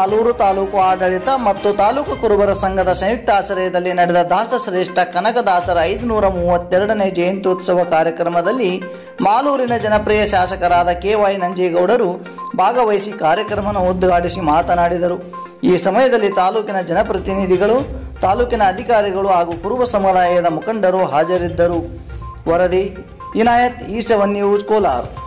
ಆಲೂರು ತಾಲೂಕು ಆಡಳಿತ ಮತ್ತು ತಾಲೂಕು ಕುರುಬರ ಸಂಘದ ಸಂಯುಕ್ತ ಆಶ್ರಯದಲ್ಲಿ ನಡೆದ ದಾಸಶ್ರೇಷ್ಠ ಕನಕದಾಸರ 532ನೇ ಜಯಂತ್ಯುತ್ಸವ ಕಾರ್ಯಕ್ರಮದಲ್ಲಿ ಮಾಲೂರಿನ ಜನಪ್ರಿಯ ಶಾಸಕರಾದ KY ನಂಜೇಗೌಡರು ಭಾಗವಹಿಸಿ ಕಾರ್ಯಕ್ರಮವನ್ನು ಉದ್ಘಾಟಿಸಿ ಮಾತನಾಡಿದರು. ಈ ಸಮಯದಲ್ಲಿ ತಾಲೂಕಿನ ಜನಪ್ರತಿನಿಧಿಗಳು, ತಾಲೂಕಿನ ಅಧಿಕಾರಿಗಳು ಹಾಗೂ ಕುರುಬ ಸಮುದಾಯದ ಮುಖಂಡರು ಹಾಜರಿದ್ದರು. ವರದಿ ಇನಾಯತ್, ಈಸ್ಟ್ 1 ನ್ಯೂಸ್, ಕೋಲಾರ.